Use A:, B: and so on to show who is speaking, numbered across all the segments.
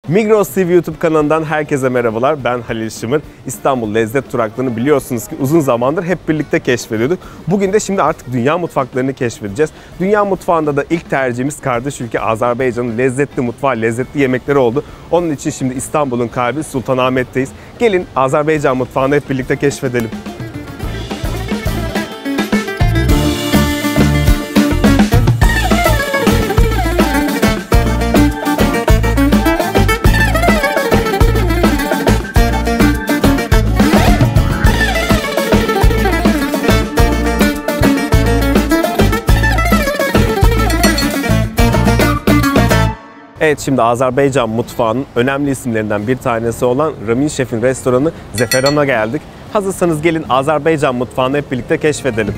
A: Migros TV YouTube kanalından herkese merhabalar. Ben Halil Şımır. İstanbul Lezzet Durakları'nı biliyorsunuz ki uzun zamandır hep birlikte keşfediyorduk. Bugün de şimdi artık dünya mutfaklarını keşfedeceğiz. Dünya mutfağında da ilk tercihimiz kardeş ülke Azerbaycan'ın lezzetli mutfağı, lezzetli yemekleri oldu. Onun için şimdi İstanbul'un kalbi Sultanahmet'teyiz. Gelin Azerbaycan mutfağını hep birlikte keşfedelim. Evet, şimdi Azerbaycan mutfağının önemli isimlerinden bir tanesi olan Ramin Şef'in restoranı Zeferan'a geldik. Hazırsanız gelin Azerbaycan mutfağını hep birlikte keşfedelim.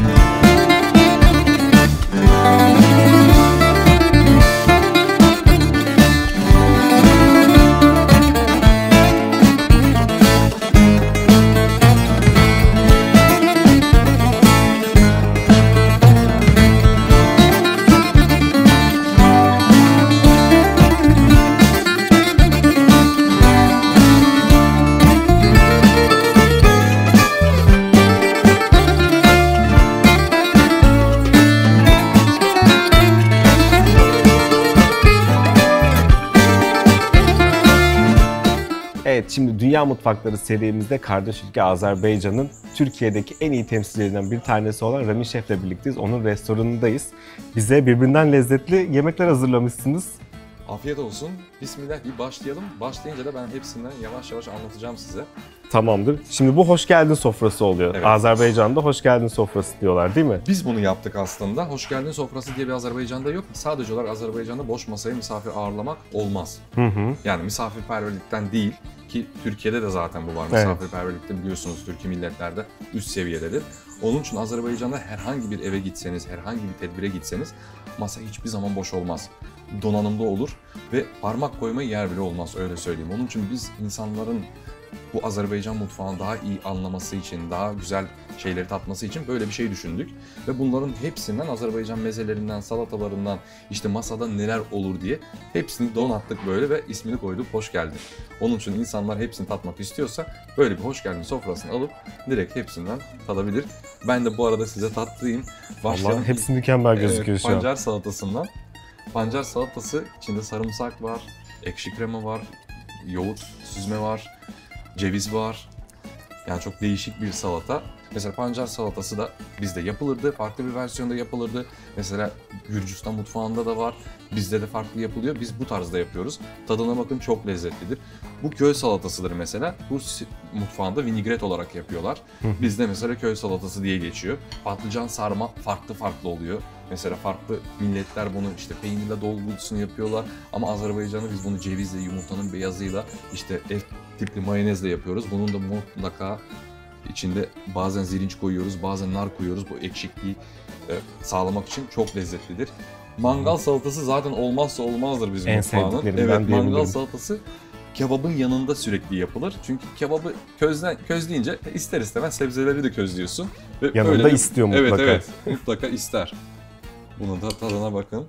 A: Evet, şimdi Dünya Mutfakları serimizde kardeş ülke Azerbaycan'ın Türkiye'deki en iyi temsilcilerinden bir tanesi olan Ramin Şef'le birlikteyiz. Onun restoranındayız. Bize birbirinden lezzetli yemekler hazırlamışsınız.
B: Afiyet olsun. Bismillah, bir başlayalım. Başlayınca da ben hepsinden yavaş yavaş anlatacağım size.
A: Tamamdır. Şimdi bu hoş geldin sofrası oluyor.
B: Evet.
A: Azerbaycan'da hoş geldin sofrası diyorlar, değil mi?
B: Biz bunu yaptık aslında. Hoş geldin sofrası diye bir Azerbaycan'da yok. Sadece olarak Azerbaycan'da boş masaya misafir ağırlamak olmaz. Yani misafirperverlikten değil ki Türkiye'de de zaten bu var. Misafirperverlikte biliyorsunuz Türkiye milletlerde üst seviyededir. Onun için Azerbaycan'da herhangi bir eve gitseniz, herhangi bir tedbire gitseniz masa hiçbir zaman boş olmaz. Donanımda olur ve parmak koymaya yer bile olmaz, öyle söyleyeyim. Onun için biz insanların bu Azerbaycan mutfağını daha iyi anlaması için, daha güzel şeyleri tatması için böyle bir şey düşündük. Ve bunların hepsinden, Azerbaycan mezelerinden, salatalarından, işte masada neler olur diye hepsini donattık böyle ve ismini koyduk, hoş geldin. Onun için insanlar hepsini tatmak istiyorsa böyle bir hoş geldin sofrasını alıp direkt hepsinden tadabilir. Ben de bu arada size tattırayım.
A: Vallahi hepsi mükemmel gözüküyor şu an.
B: Pancar salatasından. Pancar salatası, içinde sarımsak var, ekşi krema var, yoğurt süzme var, ceviz var. Yani çok değişik bir salata. Mesela pancar salatası da bizde yapılırdı, farklı bir versiyonda yapılırdı. Mesela Gürcistan mutfağında da var, bizde de farklı yapılıyor. Biz bu tarzda yapıyoruz. Tadına bakın, çok lezzetlidir. Bu köy salatasıdır mesela. Rus mutfağında vinigret olarak yapıyorlar. Bizde mesela köy salatası diye geçiyor. Patlıcan sarma farklı oluyor. Mesela farklı milletler bunu işte peynirle dolgusunu yapıyorlar. Ama Azerbaycan'da biz bunu cevizle, yumurtanın beyazıyla, işte et tipli mayonezle yapıyoruz. Bunun da mutlaka içinde bazen zirinç koyuyoruz, bazen nar koyuyoruz. Bu ekşikliği sağlamak için çok lezzetlidir. Mangal salatası zaten olmazsa olmazdır bizim mutfağının. Evet, mangal salatası kebabın yanında sürekli yapılır. Çünkü kebabı közleyince ister istemez sebzeleri de közlüyorsun. Ve
A: yanında istiyor mutlaka.
B: Evet, mutlaka ister. Bunun da tadına bakın.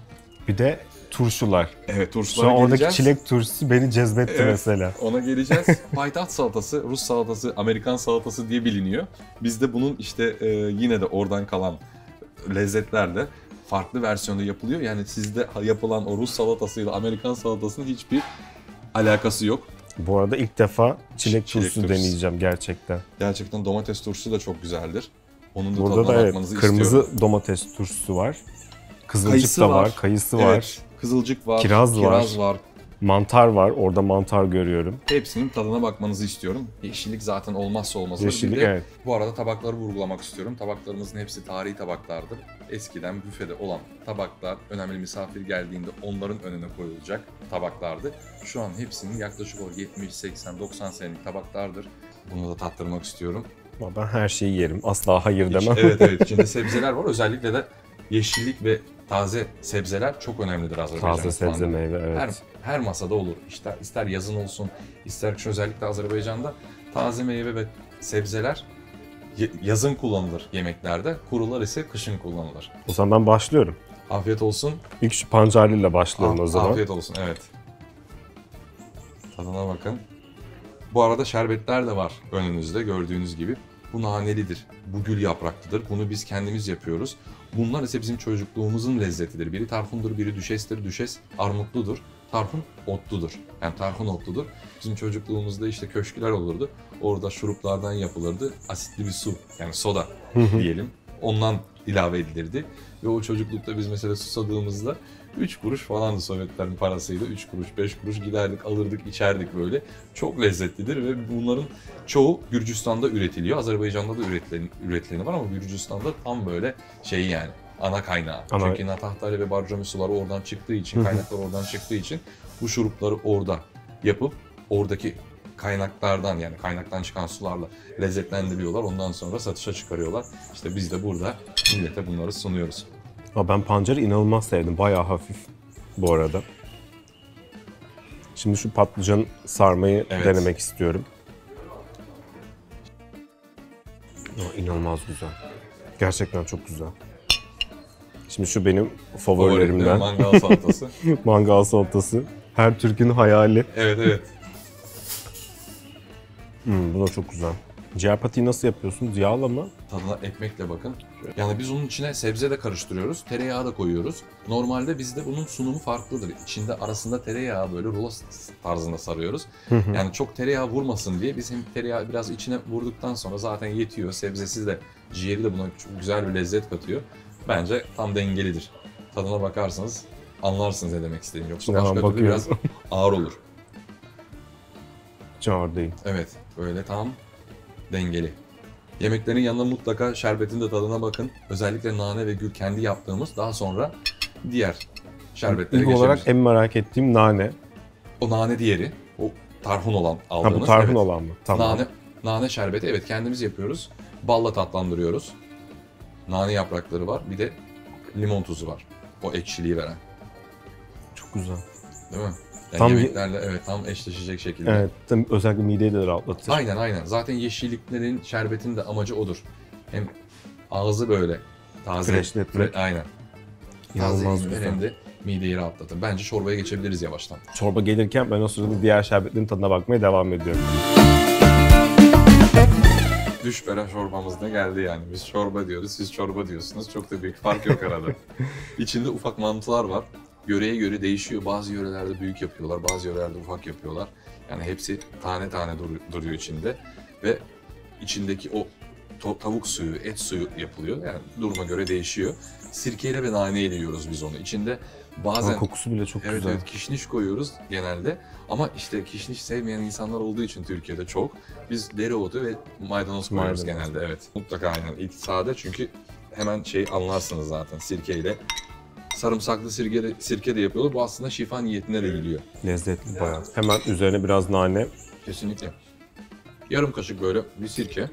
A: Bir de turşular.
B: Evet, turşulara
A: geleceğiz.
B: Oradaki
A: çilek turşusu beni cezbetti mesela.
B: Ona geleceğiz. Payitaht salatası, Rus salatası, Amerikan salatası diye biliniyor. Bizde bunun işte yine de oradan kalan lezzetlerle farklı versiyonu yapılıyor. Yani sizde yapılan o Rus salatasıyla Amerikan salatasının hiçbir alakası yok.
A: Bu arada ilk defa çilek turşusu deneyeceğim gerçekten.
B: Gerçekten domates turşusu da çok güzeldir. Onun da
A: burada
B: tadına
A: da
B: bakmanızı
A: kırmızı
B: istiyorum.
A: domates turşusu var. Kızılcık
B: Kayısı
A: da var, kayısı var.
B: Kızılcık var,
A: kiraz
B: var.
A: Mantar var, orada mantar görüyorum.
B: Hepsinin tadına bakmanızı istiyorum. Yeşillik zaten olmazsa olmazı.
A: Yeşillik, evet.
B: Bu arada tabakları vurgulamak istiyorum. Tabaklarımızın hepsi tarihi tabaklardır. Eskiden büfede olan tabaklar, önemli misafir geldiğinde onların önüne koyulacak tabaklardı. Şu an hepsinin yaklaşık 70, 80, 90 senelik tabaklardır. Bunu da tattırmak istiyorum.
A: Ben her şeyi yerim. Asla hayır demem.
B: Evet. İçinde sebzeler var. Özellikle de yeşillik ve taze sebzeler çok önemlidir Azerbaycan
A: Taze sebze meyve, evet.
B: Her masada olur. İşte ister yazın olsun, ister kış, özellikle Azerbaycan'da taze meyve ve sebzeler yazın kullanılır yemeklerde. Kurular ise kışın kullanılır.
A: O zaman ben başlıyorum.
B: Afiyet olsun.
A: İlk şu pancarlıyla başlayalım o zaman.
B: Afiyet olsun, evet. Tadına bakın. Bu arada şerbetler de var önünüzde gördüğünüz gibi. Bu nanelidir, bu gül yapraklıdır. Bunu biz kendimiz yapıyoruz. Bunlar ise bizim çocukluğumuzun lezzetidir. Biri tarhundur, biri düşestir. Düşes armutludur. Tarhun otludur. Yani tarhun otludur. Bizim çocukluğumuzda işte köşküler olurdu. Orada şuruplardan yapılırdı. Asitli bir su, yani soda diyelim. Ondan ilave edilirdi. Ve o çocuklukta biz mesela susadığımızda 3 kuruş falandı Sovyetlerin parasıyla. 3 kuruş, 5 kuruş giderdik, alırdık, içerdik böyle. Çok lezzetlidir ve bunların çoğu Gürcistan'da üretiliyor. Azerbaycan'da da üretileni var ama Gürcistan'da tam böyle şey yani ana kaynağı. Çünkü Natahtari ve Barcami suları oradan çıktığı için, kaynaklar oradan çıktığı için bu şurupları orada yapıp oradaki kaynaklardan, yani kaynaktan çıkan sularla lezzetlendiriyorlar. Ondan sonra satışa çıkarıyorlar. İşte biz de burada millete bunları sunuyoruz.
A: Ben pancarı inanılmaz sevdim. Bayağı hafif bu arada. Şimdi şu patlıcan sarmayı denemek istiyorum. İnanılmaz güzel. Gerçekten çok güzel. Şimdi şu benim favorilerimden.
B: Mangal salatası.
A: Mangal salatası. Her Türk'ün hayali.
B: Evet, evet.
A: Bu da çok güzel. Ciğer patiyi nasıl yapıyorsunuz? Yağla mı?
B: Tadına ekmekle bakın. Yani biz onun içine sebze de karıştırıyoruz, tereyağı da koyuyoruz. Normalde bizde bunun sunumu farklıdır. İçinde arasında tereyağı böyle rulo tarzında sarıyoruz. Yani çok tereyağı vurmasın diye biz hem tereyağı biraz içine vurduktan sonra zaten yetiyor. Sebzesiz de, ciğeri de buna çok güzel bir lezzet katıyor. Bence tam dengelidir. Tadına bakarsanız anlarsınız ne demek istediğimi. Yoksa başka türlü biraz ağır olur.
A: Hiç ağır değil.
B: Evet, böyle tam dengeli. Yemeklerin yanında mutlaka şerbetin de tadına bakın. Özellikle nane ve gül kendi yaptığımız, daha sonra diğer şerbetlere
A: geçebiliriz. İlk olarak en merak ettiğim nane.
B: O nane diğeri. O tarhun olan aldığımız.
A: Ha, bu tarhun olan mı? Tamam.
B: Nane şerbeti evet kendimiz yapıyoruz. Balla tatlandırıyoruz. Nane yaprakları var. Bir de limon tuzu var. O ekşiliği veren.
A: Çok güzel.
B: Değil mi? Yani tam yemeklerle evet tam eşleşecek şekilde.
A: Evet, özellikle mideyi de rahatlatır.
B: Aynen. Zaten yeşilliklerin, şerbetin de amacı odur. Hem ağzı böyle taze.
A: Freşletmek.
B: Aynen.
A: İnanılmaz
B: güzel. Hem de mideyi rahatlatır. Bence çorbaya geçebiliriz yavaştan.
A: Çorba gelirken ben o sırada diğer şerbetlerin tadına bakmaya devam ediyorum.
B: Düşbere çorbamız da geldi yani. Biz çorba diyoruz, siz çorba diyorsunuz. Çok da büyük fark yok arada. İçinde ufak mantılar var. Yöreye göre değişiyor. Bazı yörelerde büyük yapıyorlar, bazı yörelerde ufak yapıyorlar. Yani hepsi tane tane duruyor içinde. Ve içindeki o tavuk suyu, et suyu yapılıyor. Yani duruma göre değişiyor. Sirkeyle ve naneyle yiyoruz biz onu. İçinde bazen...
A: kokusu bile çok güzel.
B: Evet, kişniş koyuyoruz genelde. Ama işte kişniş sevmeyen insanlar olduğu için Türkiye'de çok. Biz dereotu ve maydanoz koyuyoruz genelde. Evet. Mutlaka aynen. İlk sade çünkü hemen anlarsınız zaten sirkeyle. Sarımsaklı sirke de yapıyorlar. Bu aslında şifa niyetine de gidiyor.
A: Lezzetli bayağı. Hemen üzerine biraz nane.
B: Kesinlikle. Yarım kaşık böyle bir sirke.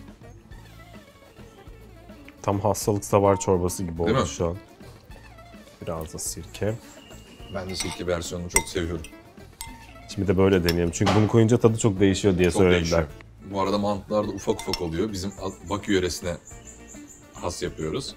A: Tam hastalık savar çorbası gibi oldu şu an. Biraz da sirke.
B: Ben de sirke versiyonunu çok seviyorum.
A: Şimdi de böyle deneyelim. Çünkü bunu koyunca tadı çok değişiyor diye söylediler. Değişiyor.
B: Bu arada mantılar da ufak ufak oluyor. Bizim Bakü yöresine has yapıyoruz.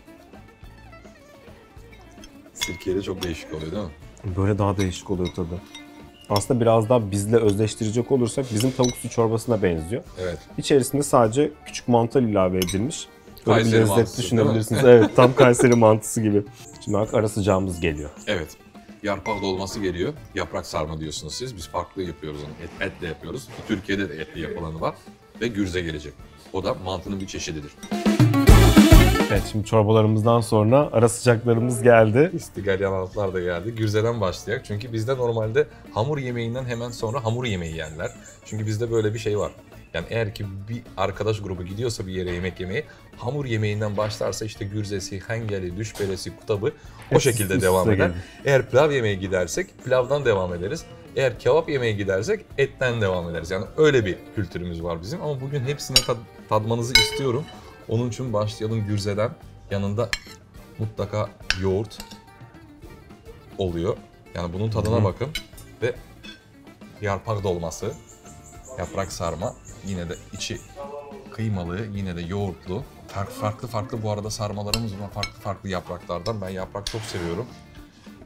B: Sirkeyle çok değişik oluyor değil mi?
A: Böyle daha değişik oluyor tadı. Aslında biraz daha bizle özleştirecek olursak bizim tavuk su çorbasına benziyor.
B: Evet.
A: İçerisinde sadece küçük mantar ilave edilmiş. Böyle
B: Kayseri
A: bir lezzet düşünebilirsiniz. Evet, tam Kayseri mantısı gibi. Şimdi bak ara sıcağımız geliyor.
B: Evet. Yarpak dolması geliyor. Yaprak sarma diyorsunuz siz. Biz farklı yapıyoruz onu. Etle yapıyoruz. Türkiye'de de etli yapılanı var. Ve gürze gelecek. O da mantının bir çeşididir.
A: Evet, şimdi çorbalarımızdan sonra ara sıcaklarımız geldi.
B: İstigalyen altlar da geldi. Gürzeden başlayacak. Çünkü bizde normalde hamur yemeğinden hemen sonra hamur yemeği yerler. Çünkü bizde böyle bir şey var. Yani eğer ki bir arkadaş grubu gidiyorsa bir yere yemek yemeye, hamur yemeğinden başlarsa işte gürzesi, hengeli, düşberesi, kutabı o şekilde devam eder. Eğer pilav yemeye gidersek pilavdan devam ederiz. Eğer kebap yemeye gidersek etten devam ederiz. Yani öyle bir kültürümüz var bizim. Ama bugün hepsini tadmanızı istiyorum. Onun için başlayalım gürzeden. Yanında mutlaka yoğurt oluyor. Yani bunun tadına bakın. Ve yarpak dolması, yaprak sarma. Yine de içi kıymalı, yine de yoğurtlu. Farklı bu arada sarmalarımız var. Farklı yapraklardan. Ben yaprak çok seviyorum.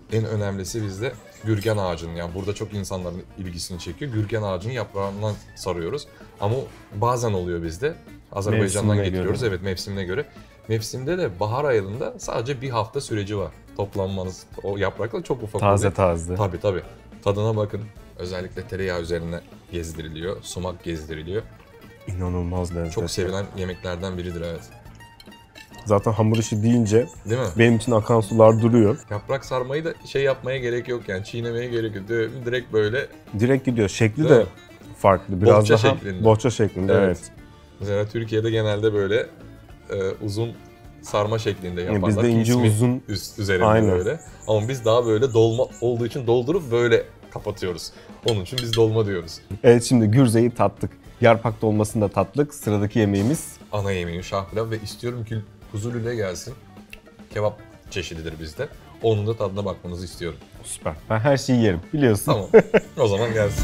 B: en önemlisi bizde gürgen ağacının, yani burada çok insanların ilgisini çekiyor. Gürgen ağacının yaprağından sarıyoruz. Ama bazen oluyor bizde. Azerbaycan'dan
A: Mevsimine
B: getiriyoruz.
A: göre.
B: Evet, mevsimine göre. Mevsimde de bahar ayında sadece bir hafta süreci var. Toplanmanız. O yapraklar çok ufak
A: Taze
B: oluyor.
A: taze.
B: Tabii. Tadına bakın. Özellikle tereyağı üzerine gezdiriliyor. Sumak gezdiriliyor.
A: İnanılmaz lezzetli.
B: Çok sevilen yemeklerden biridir, evet.
A: Zaten hamur işi deyince
B: Değil mi?
A: benim için akan sular duruyor.
B: Yaprak sarmayı da şey yapmaya gerek yok yani, çiğnemeye gerek yok. Direkt böyle,
A: Direkt gidiyor. Şekli
B: Değil
A: de
B: mi?
A: farklı. Biraz
B: Bohça
A: daha
B: şeklinde.
A: bohça şeklinde.
B: Evet.
A: Evet.
B: mesela Türkiye'de genelde böyle uzun sarma şeklinde
A: Yani
B: yaparlar.
A: bizde ince
B: İsmi
A: uzun.
B: üzerinde
A: Aynen.
B: böyle. Ama biz daha böyle dolma olduğu için doldurup böyle kapatıyoruz. Onun için biz dolma diyoruz.
A: Evet, şimdi gürzeyi tattık. Yarpak dolmasını da tattık. Sıradaki yemeğimiz
B: Ana yemeği şah pilav ve istiyorum ki kuzu lüle gelsin. Kebap çeşididir bizde. Onun da tadına bakmanızı istiyorum.
A: süper. Ben her şeyi yerim biliyorsun.
B: Tamam. O zaman gelsin.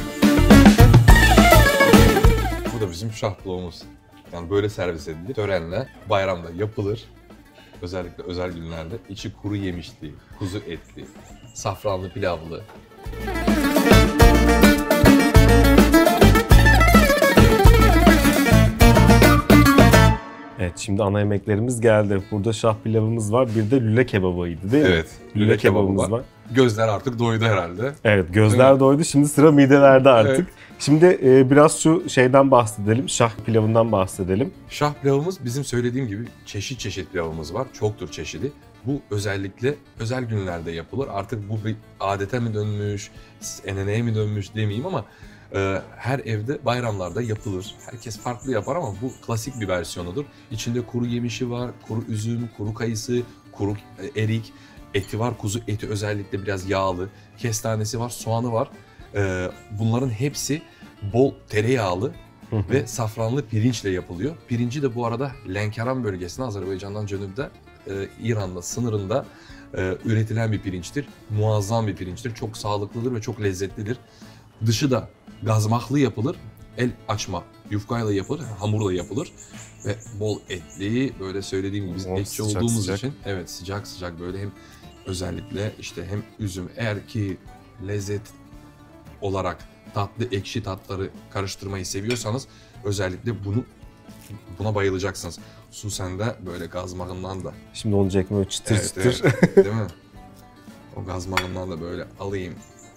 B: Bu da bizim şah pilavımız. Yani böyle servis edilir. Törenle, bayramda yapılır. Özellikle özel günlerde. İçi kuru yemişli, kuzu etli, safranlı pilavlı.
A: Evet, şimdi ana yemeklerimiz geldi. Burada şah pilavımız var. Bir de lüle kebabıydı değil mi?
B: Evet.
A: Lüle kebabımız var.
B: Gözler artık doydu herhalde.
A: Evet, gözler doydu. Şimdi sıra midelerde artık.
B: Evet.
A: Şimdi biraz şu şeyden bahsedelim. Şah pilavından bahsedelim.
B: Şah pilavımız bizim söylediğim gibi çeşit çeşit pilavımız var. Çoktur çeşidi. Bu özellikle özel günlerde yapılır. Artık bu bir adete mi dönmüş, eneneye mi dönmüş demeyeyim ama her evde bayramlarda yapılır. Herkes farklı yapar ama bu klasik bir versiyonudur. İçinde kuru yemişi var, kuru üzüm, kuru kayısı, kuru erik, eti var. Kuzu eti özellikle biraz yağlı. Kestanesi var, soğanı var. Bunların hepsi bol tereyağlı ve safranlı pirinçle yapılıyor. Pirinci de bu arada Lenkaran bölgesinde, Azerbaycan'dan Cönüb'de, İran'la sınırında üretilen bir pirinçtir. Muazzam bir pirinçtir. Çok sağlıklıdır ve çok lezzetlidir. Dışı da gazmaklı yapılır. El açma yufkayla yapılır, hamurla yapılır ve bol etli, böyle söylediğim gibi biz
A: Bol
B: etçi
A: sıcak
B: olduğumuz
A: sıcak.
B: için evet sıcak sıcak böyle hem özellikle işte hem üzüm, eğer ki lezzet olarak tatlı ekşi tatları karıştırmayı seviyorsanız özellikle buna bayılacaksınız. Hususen de böyle gazmağından da.
A: Şimdi olacak böyle çıtır
B: Evet,
A: çıtır.
B: evet. Değil mi? O gazmağından da böyle alayım.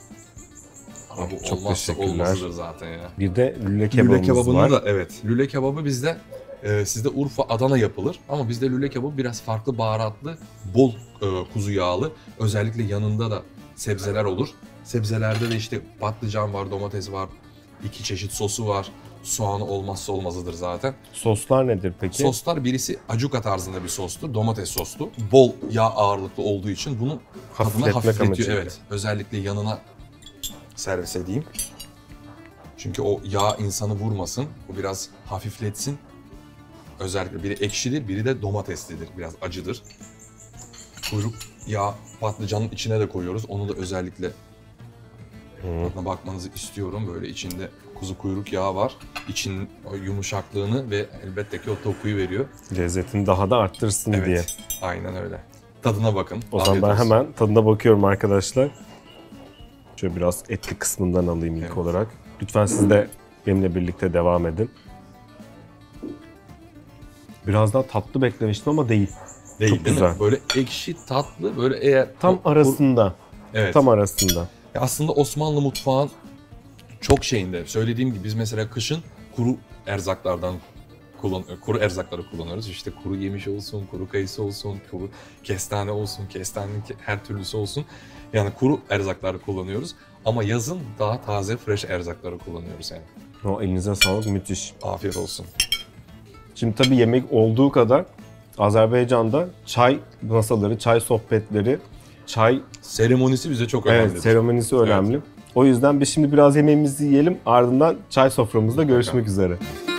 B: Ama bu
A: Çok
B: olmazsa
A: teşekkürler.
B: olmazıdır zaten ya.
A: Bir de lüle kebabımız
B: Lüle kebabını
A: var.
B: da evet. Lüle kebabı bizde sizde Urfa, Adana yapılır ama bizde lüle kebabı biraz farklı, baharatlı, bol kuzu yağlı. Özellikle yanında da sebzeler olur. Sebzelerde de işte patlıcan var, domates var, 2 çeşit sosu var. Soğanı olmazsa olmazıdır zaten.
A: Soslar nedir peki?
B: Soslar, birisi acuka tarzında bir sostur, domates soslu. Bol yağ ağırlıklı olduğu için bunun tadını
A: Hafifletmek
B: hafifletiyor.
A: amacıyla.
B: Evet. Özellikle yanına servis edeyim. Çünkü o yağ insanı vurmasın. O biraz hafifletsin. Özellikle biri ekşidir, biri de domateslidir. Biraz acıdır. Kuyruk yağ patlıcanın içine de koyuyoruz. Onu da özellikle tadına bakmanızı istiyorum. Böyle içinde kuzu kuyruk yağı var. İçin o yumuşaklığını ve elbette ki o dokuyu veriyor.
A: Lezzetini daha da arttırsın
B: Evet.
A: diye.
B: Aynen öyle. Tadına bakın.
A: O zaman
B: Afiyet
A: ben
B: olsun.
A: hemen tadına bakıyorum arkadaşlar. Şöyle biraz etli kısmından alayım ilk
B: Evet.
A: olarak. Lütfen siz de benimle birlikte devam edin. Biraz daha tatlı beklemiştim ama değil.
B: Değil,
A: çok
B: değil mi?
A: güzel.
B: Böyle ekşi, tatlı, böyle eğer...
A: Tam arasında.
B: Evet.
A: Tam arasında.
B: Aslında Osmanlı mutfağın çok şeyinde. Söylediğim gibi biz mesela kışın kuru erzaklardan kuru erzakları kullanıyoruz. İşte kuru yemiş olsun, kuru kayısı olsun, kuru kestane olsun, kestanenin her türlüsü olsun. Yani kuru erzakları kullanıyoruz. Ama yazın daha taze, fresh erzakları kullanıyoruz yani.
A: O elinize sağlık, müthiş.
B: Afiyet olsun.
A: Şimdi tabii yemek olduğu kadar Azerbaycan'da çay masaları, çay sohbetleri, çay
B: Seremonisi bize çok önemli.
A: evet, seremonisi önemli. O yüzden biz şimdi biraz yemeğimizi yiyelim, ardından çay soframızda görüşmek üzere.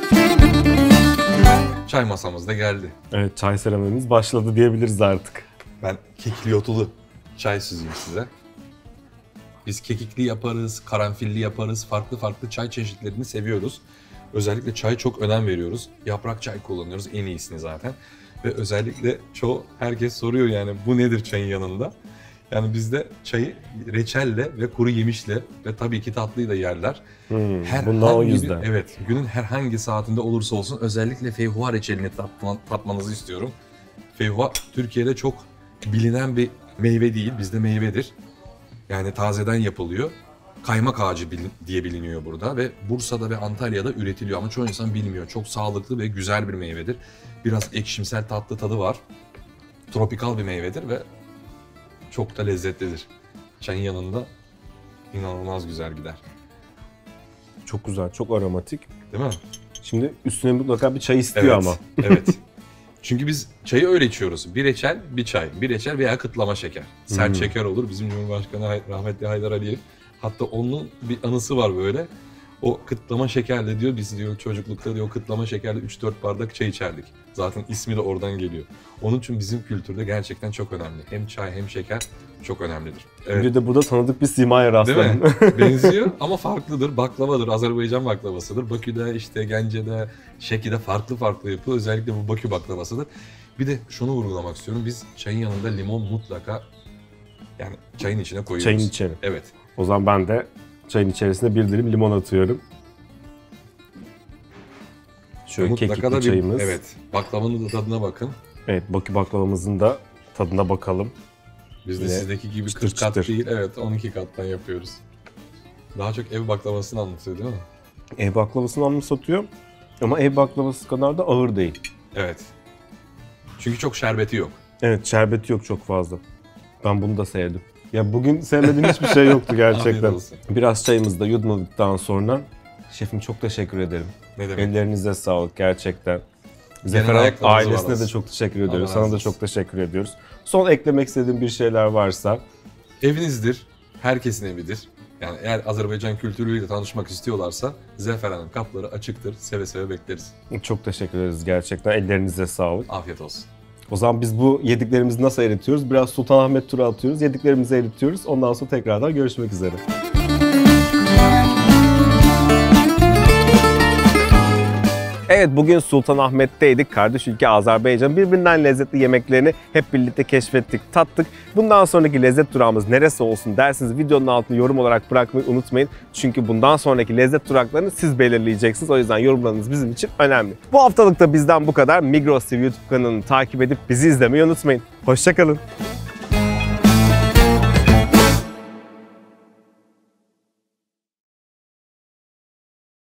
B: Çay masamız da geldi.
A: Evet, çay seremonimiz başladı diyebiliriz artık.
B: Ben kekli yotulu çay süzeyim size. Biz kekikli yaparız, karanfilli yaparız. Farklı farklı çay çeşitlerini seviyoruz. Özellikle çay çok önem veriyoruz. Yaprak çay kullanıyoruz, en iyisini zaten. Ve özellikle herkes soruyor yani bu nedir çayın yanında? Yani bizde çayı reçelle ve kuru yemişle ve tabii ki tatlıyı da yerler.
A: Bundan o yüzden.
B: Evet, günün herhangi saatinde olursa olsun özellikle feyhuva reçelini tatmanızı istiyorum. Feyhuva Türkiye'de çok bilinen bir meyve değil, bizde meyvedir. Yani tazeden yapılıyor. Kaymak ağacı diye biliniyor burada ve Bursa'da ve Antalya'da üretiliyor ama çoğu insan bilmiyor. Çok sağlıklı ve güzel bir meyvedir. Biraz ekşimsel tatlı tadı var. Tropikal bir meyvedir ve çok da lezzetlidir. Çayın yanında inanılmaz güzel gider.
A: Çok güzel, çok aromatik.
B: Değil mi?
A: Şimdi üstüne mutlaka bir çay istiyor
B: Evet,
A: ama.
B: evet. Çünkü biz çayı öyle içiyoruz. Bir reçel, bir çay. Bir reçel veya kıtlama şeker. Sert şeker olur. Bizim Cumhurbaşkanı rahmetli Haydar Aliyev. Hatta onun bir anısı var böyle. O kıtlama şekerle diyor, biz diyor çocuklukta diyor kıtlama şekerle 3-4 bardak çay içerdik. Zaten ismi de oradan geliyor. Onun için bizim kültürde gerçekten çok önemli. Hem çay hem şeker çok önemlidir. Evet.
A: Bir de burada tanıdık bir simaya rastladım.
B: Değil mi? Benziyor ama farklıdır. Baklavadır. Azerbaycan baklavasıdır. Bakü'de, işte Gence'de, Şeki'de farklı yapılıyor. Özellikle bu Bakü baklavasıdır. Bir de şunu vurgulamak istiyorum. Biz çayın yanında limon mutlaka yani çayın içine koyuyoruz.
A: Çayın içeri.
B: Evet.
A: O zaman ben de çayın içerisine bir dilim limon atıyorum. Şöyle
B: Mutlaka
A: kekikli çayımız.
B: Evet. Baklavanın da tadına bakın.
A: Evet, Bakü baklavamızın da tadına bakalım.
B: Biz de
A: Yine
B: sizdeki gibi
A: çıtır
B: 40 kat
A: çıtır.
B: değil. Evet, 12 kattan yapıyoruz. Daha çok ev baklavasını anlatıyor değil mi?
A: Ev baklavasını anımsatıyor ama ev baklavası kadar da ağır değil.
B: Evet. Çünkü çok şerbeti yok.
A: Evet, şerbeti yok çok fazla. Ben bunu da sevdim. Ya bugün sevmediğim hiçbir şey yoktu gerçekten.
B: Afiyet olsun.
A: Biraz çayımızı da yudumladıktan sonra şefim çok teşekkür ederim.
B: Ne demek?
A: Ellerinize sağlık gerçekten.
B: Gelen
A: Zafer
B: ayaklarınız var
A: ailesine de
B: olsun.
A: çok teşekkür
B: Allah
A: ediyoruz.
B: razı
A: Sana da
B: olsun.
A: çok teşekkür ediyoruz. Son eklemek istediğim bir şeyler varsa.
B: Evinizdir. Herkesin evidir. Yani eğer Azerbaycan kültürüyle tanışmak istiyorlarsa Zafer Hanım kapıları açıktır. Seve seve bekleriz.
A: Çok teşekkür ederiz gerçekten. Ellerinize sağlık.
B: Afiyet olsun.
A: O zaman biz bu yediklerimizi nasıl eritiyoruz? Biraz Sultanahmet turu atıyoruz. Yediklerimizi eritiyoruz. Ondan sonra tekrardan görüşmek üzere. Evet, bugün Sultanahmet'teydik. Kardeş ülke Azerbaycan birbirinden lezzetli yemeklerini hep birlikte keşfettik, tattık. Bundan sonraki lezzet durağımız neresi olsun derseniz videonun altına yorum olarak bırakmayı unutmayın. Çünkü bundan sonraki lezzet duraklarını siz belirleyeceksiniz. O yüzden yorumlarınız bizim için önemli. Bu haftalık da bizden bu kadar. Migros TV YouTube kanalını takip edip bizi izlemeyi unutmayın. Hoşça kalın.